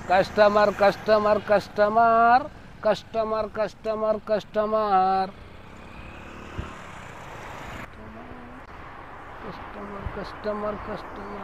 Customer customer customer customer customer customer customer customer customer.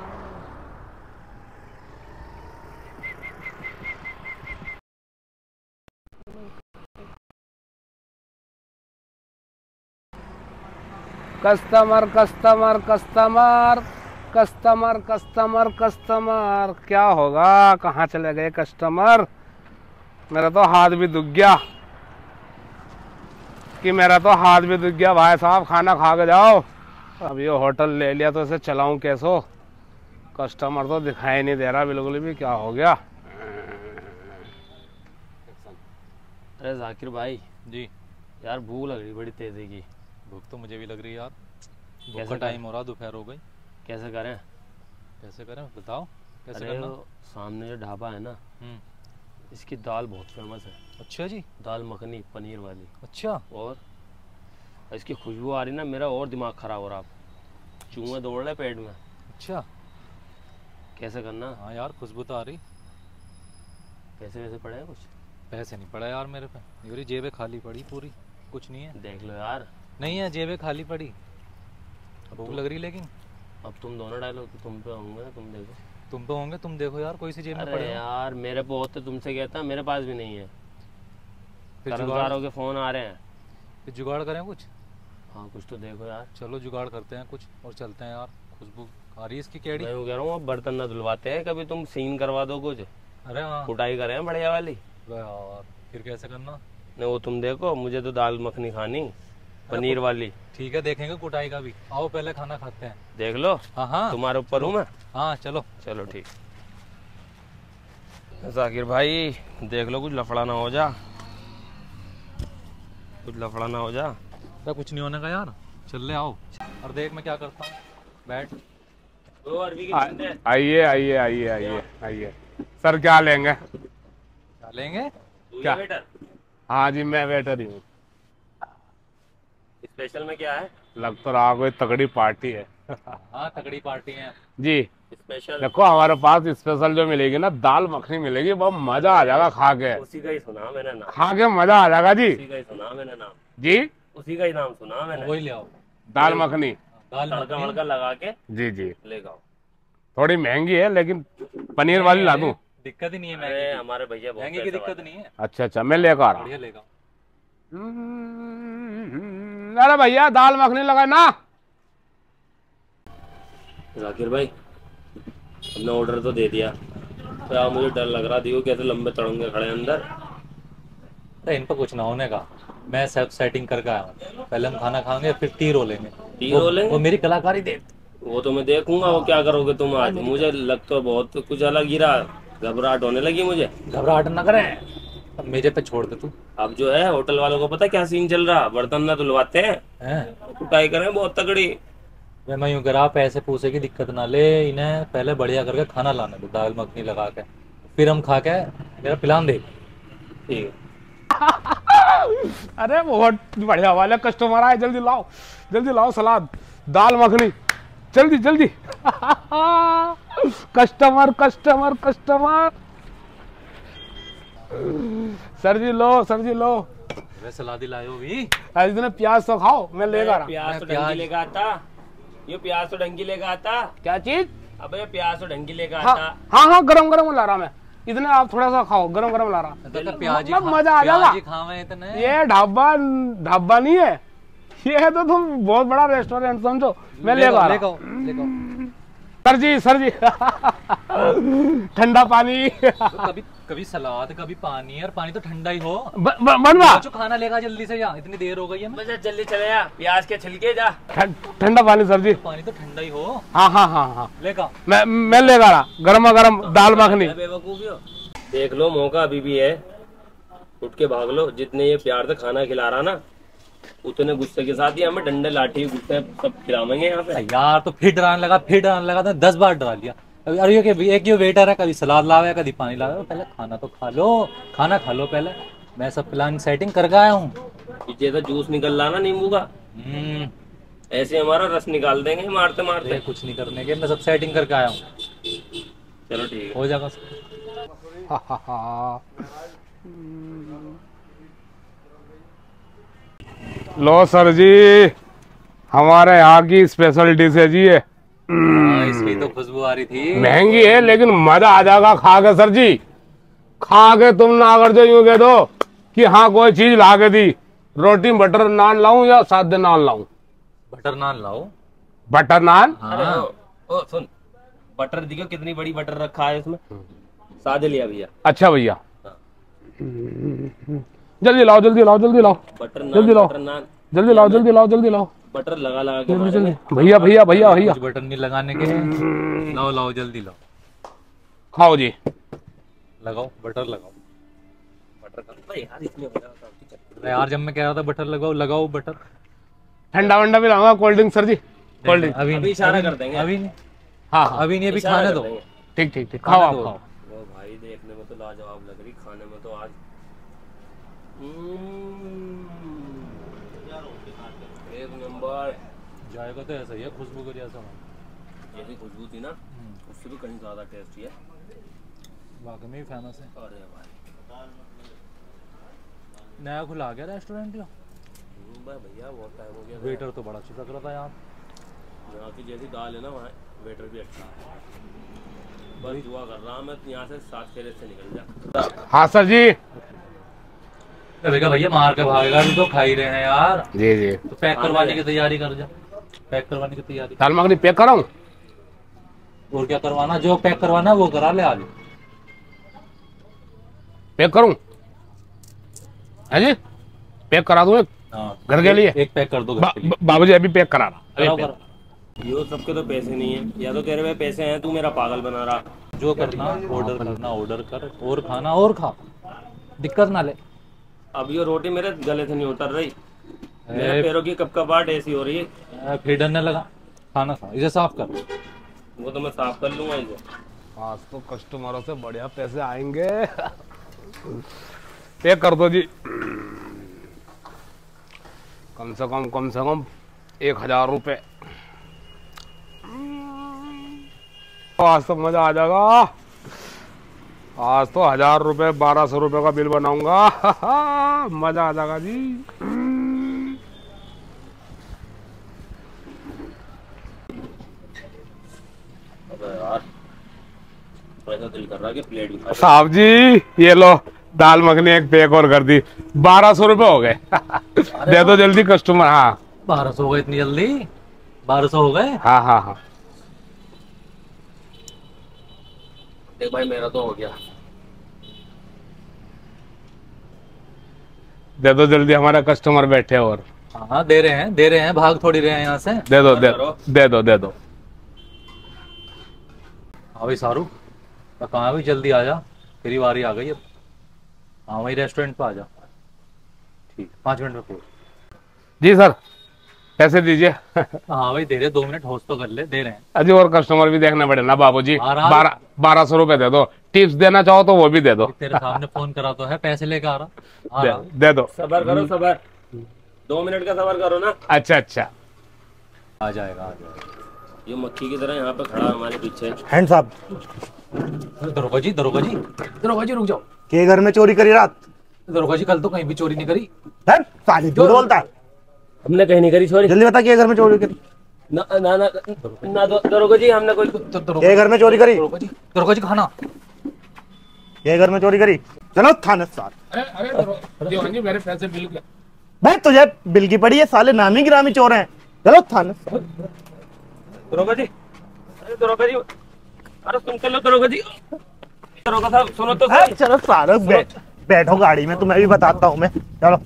Customer customer customer customer customer customer. क्या होगा, कहाँ चले गए कस्टमर? मेरा तो हाथ भी दुख गया भाई साहब, खाना खा के जाओ। अब ये होटल ले लिया तो इसे चलाऊं कैसो? कस्टमर तो दिखाई नहीं दे रहा बिल्कुल भी, क्या हो गया? अरे जाकिर भाई जी यार, भूख लग रही बड़ी तेजी की। भूख तो मुझे भी लग रही है यार, भूख का टाइम हो रहा, दोपहर हो गई। कैसे करें? बताओ कैसे अरे करना? सामने जो ढाबा है ना, इसकी दाल बहुत फेमस है। अच्छा जी, दाल मखनी पनीर वाली। अच्छा। और इसकी खुशबू आ रही ना, मेरा और दिमाग खराब हो रहा। चूहे दौड़ रहे पेट में। अच्छा, कैसे करना? हाँ यार, खुशबू तो आ रही। पैसे वैसे पड़े हैं कुछ? पैसे नहीं पड़ा यार मेरे पे, मेरी जेबें खाली पड़ी पूरी, कुछ नहीं है। देख लो यार। नहीं है, जेबें खाली पड़ी। भूख लग रही लेकिन। अब तुम दोनों डायलॉग तो तुम पे होंगे ना, तुम देखो। तुम पे होंगे, तुम देखो यार, कोई सी जेब में पड़े यार मेरे पे होते तुमसे कहता, मेरे पास भी नहीं है। फिर कर्जदारों के फोन आ रहे हैं। फिर जुगाड़ करें कुछ? हाँ कुछ तो देखो यार। चलो जुगाड़ करते हैं कुछ और चलते हैं यार। खुशबू आ रही है इसकी केड़ी। मैं कह रहा हूँ अब बर्तन ना धुलवाते हैं, कभी तुम सीन करवा दो कुछ। अरे हाँ, कुटाई करें बढ़िया वाली। यार फिर कैसे करना? नहीं वो तुम देखो, मुझे तो दाल मखनी खानी पनीर वाली। ठीक है, देखेंगे कुटाई का भी। आओ पहले खाना खाते हैं। देख लो। हाँ हाँ, तुम्हारे ऊपर हूँ मैं। हाँ चलो चलो ठीक। जाकिर भाई देख लो, कुछ लफड़ा ना हो जा, कुछ लफड़ा ना हो जा। तो कुछ नहीं होने का यार, चल ले आओ। और देख मैं क्या करता हूँ, बैठ। आइए आइए आइए आइए आइए। सर क्या लेंगे? क्या लेंगे? क्या वेटर? हाँ जी, मैं वेटर ही हूँ। स्पेशल में क्या है? लग तो रहा कोई तगड़ी पार्टी है। हाँ तगड़ी पार्टी है जी। स्पेशल देखो हमारे पास स्पेशल जो मिलेगी ना, दाल मखनी मिलेगी, बहुत मजा आ जाएगा खा के। उसी का ही सुना मैंने नाम। खा के मजा आ जाएगा जी। उसी का ही सुना मैंने नाम जी, उसी का ही नाम सुना मैंने। वही ले आओ, दाल मखनी। दाल तड़का मखनी। वड़का लगा के जी जी, ले आओ। थोड़ी महंगी है लेकिन पनीर वाली ला दूं? दिक्कत ही नहीं है, अरे महंगी की। हमारे भैया बहुत महंगी की पैसे दिक्कत वाले नहीं है। अच्छा अच्छा, मैं लेकर आ रहा बढ़िया लेगा। हूँ। अरे भैया दाल मखनी लगाए ना। जाकिर भाई हमने ऑर्डर तो दे दिया, तो यार मुझे डर लग रहा, देखो कैसे लंबे तड़ंगे खड़े हैं अंदर। अरे इन पर कुछ ना होने का, मैं सब सेटिंग करके आया हूँ। पहले हम खाना खाएंगे, फिर टी रोलेंगे। टी रोलेंगे? वो मेरी कलाकारी देख। वो तो मैं देखूंगा, वो क्या करोगे तुम आज? मुझे लग तो बहुत कुछ अलग ही रहा, घबराहट होने लगी मुझे। घबराहट ना करें, अब मेरे पे छोड़ दे तू। अब जो है होटल वालों को पता क्या सीन चल रहा, बर्तन ना धुलवाते हैं, कुटाई करें बहुत तगड़ी। मैं यूं करा, पैसे पूसे की दिक्कत ना ले, इन्हें पहले बढ़िया करके खाना लाने दो, दाल मखनी लगा के, फिर हम खा के मेरा प्लान देख। ठीक है। अरे बहुत बढ़िया वाले कस्टमर आए, जल्दी लाओ सलाद दाल मखनी, जल्दी जल्दी। Customer customer customer. सर जी लो। वैसे सलाद लाए हो भी? इतने प्याज तो खाओ, मैं लेकर प्याज तो डंगी लेकर आता, ये प्याज तो डंगी लेकर आता। क्या चीज? अबे प्याज तो डंगी लेकर हाँ आता। हाँ, गरम गरम ला रहा मैं, इतने आप थोड़ा सा खाओ, गरम गरम ला रहा। तो प्याज मजा आ जाएगा। खावे इतने। ये ढाबा नहीं है, ये तो तुम बहुत बड़ा रेस्टोरेंट समझो। मैं लेकर आ रहा। सर जी ठंडा पानी। तो कभी सलाद कभी पानी, और पानी तो ठंडा ही हो। बनवा जो खाना लेगा जल्दी से, जा इतनी देर हो गई है। बस जल्दी चले जा, प्याज के छिलके जा। ठंडा पानी सर जी। पानी तो ठंडा ही हो। हाँ लेगा। मैं लेकर आ, गरमा गरम दाल मखनी। बेवकूफी हो। देख लो मौका अभी भी है, उठ के भाग लो। जितने ये प्यार से खाना खिला रहा ना, उतने गुस्से के साथ ही हमें डंडे लाठी गुस्से सब खिलावेंगे यहाँ पे। यार तो फिर डराने लगा तो 10 बार डरा लिया। अरे एक ये वेटर है, कभी सलाद लावे कभी पानी लावे। पहले खाना तो खा लो, खाना खा लो पहले। मैं सब प्लान सेटिंग करके आया हूँ। पीछे से जूस निकल रहा ना नींबू का, ऐसे हमारा रस निकाल देंगे मारते मारते। कुछ नहीं करने के, मैं सब सेटिंग करके आया हूँ। चलो ठीक है, हो जाएगा। लो सर जी, हमारे यहाँ की स्पेशल डिश है जी ये। इसकी तो खुशबू आ रही थी। महंगी है लेकिन मजा आ जाएगा खा के सर जी। खा के तुम ना अगर जो यूं कह दो कि हाँ कोई चीज ला के दी, रोटी बटर नान लाऊं या सादे नान लाऊं? बटर नान लाओ। बटर नान। अरे ओ सुन, बटर दिखो कितनी बड़ी बटर रखा है इसमें। सादे लिया भैया। अच्छा भैया, जल्दी लाओ जल्दी लाओ जल्दी लाओ बटर जल्दी लाओ बटर नान जल्दी लाओ जल्दी लाओ जल्दी लाओ बटर लगा लगा के जल्दी मारेंगे। जल्दी। भैया भैया भैया भैया कुछ बटन नहीं लगाने के। लाओ लाओ जल्दी लाओ। खाओ जी। लगाओ बटर लगाओ। बटर का यार इसमें हो जाता है। अरे यार जब मैं कह रहा था बटर लगाओ, लगाओ बटर। ठंडा वंडा भी लाऊंगा, कोल्ड ड्रिंक सर जी, कोल्ड ड्रिंक। अभी इशारा कर देंगे। अभी नहीं, हाँ हाँ अभी नहीं, अभी इशारा खाने कर दो। देंगे। ठीक ठीक ठीक, खाओ आप दो। खाओ। वो भाई देखने में तो लाजवाब लग रही, खाने में तो आज एक नंबर। जाएगा तो ऐसा ही है, खुशबू को जैसा। जैसी खुशबू थी ना उससे भी कहीं ज्यादा टेस्टी है। वाकई में फेमस है। अरे भाई नया खुला गया रेस्टोरेंट या? भाई भैया बहुत टाइम हो गया। वेटर तो बड़ा अच्छा लग रहा था यहाँ। यहाँ की जैसी दाल है ना वहाँ वेटर भी अच्छा है। बस दुआ कर रहा मैं यहाँ से 7 फेरे से निकल जा। हाँ सर जी। देखा भैया मार के भागेगा, अभी तो खा ही रहे हैं यार। जी जी। तो पैक करवाने की तैयारी कर जा। पैक करवाने की तैयारी। दाल मखनी पैक कराऊं? और क्या करवाना, जो पैक करवाना है वो करा ले आज। पैक करूं? है जी, पैक करा दूं एक हाँ, घर के लिए। एक पैक कर दो घर के लिए। बाबूजी अभी पैक करा रहा। अभी कराओ, पैक। कराओ। यो सबके तो पैसे नहीं है, या तो तेरे पे पैसे हैं तू मेरा पागल बना रहा। जो करना ऑर्डर करना ऑर्डर कर, और खाना और खा, दिक्कत ना ले। अब ये रोटी मेरे गले से नहीं उतर रही, मेरे पैरों की कपकपाहट ऐसी हो रही है। फिर डरने लगा। खाना खा, इसे साफ कर। वो तो मैं साफ कर लूंगा इसे। आज तो कस्टमरों से बढ़िया पैसे आएंगे। पैक कर दो जी। कम से कम 1000 रुपए। आज तो मजा आ जाएगा। आज तो 1000 रुपए 1200 रुपए का बिल बनाऊंगा। मजा आ जाएगा जी। अबे यार ऐसा दिल कर रहा है कि प्लेट भी खा ले। साहब जी ये लो दाल मखनी एक पैक और कर दी, 1200 रुपए हो गए। दे दो जल्दी कस्टमर। हाँ 1200 हो गए इतनी जल्दी? 1200 हो गए? हाँ हाँ हाँ। देख भाई मेरा तो हो गया। दे दो जल्दी, हमारे कस्टमर बैठे। और हाँ दे रहे हैं, भाग थोड़ी रहे हैं यहाँ से। दे दो दे दो। हाँ भाई शाहरुख, तो कहाँ भी जल्दी आ जा, तेरी बारी आ गई अब। हाँ वही रेस्टोरेंट पे आ जा। ठीक, 5 मिनट में पहुँच। जी सर, पैसे दीजिए। हाँ भाई दे रहे, 2 मिनट होस्ट तो कर ले, दे रहे हैं। अजी और कस्टमर भी देखने पड़े ना बाबूजी। आराम। 1200 रुपए दे दो। टिप्स देना चाहो तो वो भी दे दो। तेरे सामने फोन करा तो है, पैसे लेकर आ रहा। दे दो। सबर करो सबर, 2 मिनट का सबर करो ना। अच्छा अच्छा। आ जाएगा। ये मक्खी की तरह यहाँ पे खड़ा है हमारे पीछे। Hands up. दरोगा जी रुक जाओ। के घर में चोरी करी रात? दरोगा जी कल तो कहीं भी चोरी नहीं करी। है साली झूठ बोलता है। हमने कहीं नहीं करी चोरी। जल्दी बता के घर में चोरी करी? ना ना ना ना दरोगा जी हमने कोई के घर में चोरी करी? दरोगा जी खाना। के घर में चोरी करी? चलो थाने साथ। अरे दीवान जी मेरे पैसे बिल के। भाई तुझे बिल की पड़ी है, साले नामी गिरामी चोर हैं। चलो थाने। दरोगा जी, अरे दरोगा जी, अरे सुन कर लो दरोगा जी। दरोगा साहब सुनो तो सही। चलो सारे बैठो गाड़ी में, तुम्हें भी बताता हूँ मैं। चलो।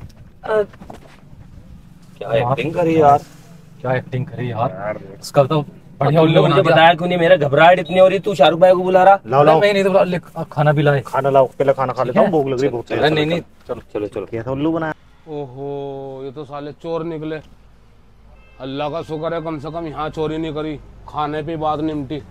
क्या एक्टिंग करी यार, क्या एक्टिंग करी यार, इसका तो बढ़िया उल्लू बना मुझे दिया। बताया क्यों नहीं? मेरा घबराहट इतनी हो रही, तू शाहरुख भाई को बुला रहा। लाओ लाओ नहीं तो ले, खाना भी लाए। खाना लाओ, पहले खाना खा लेता हूँ, भूख लग रही बहुत। अरे नहीं चलो चलो चलो। कैसा उल्लू बनाया? ओहो ये तो साले चोर निकले। अल्लाह का शुक्र है कम से कम यहाँ चोरी नहीं करी, खाने पे बात निमटी।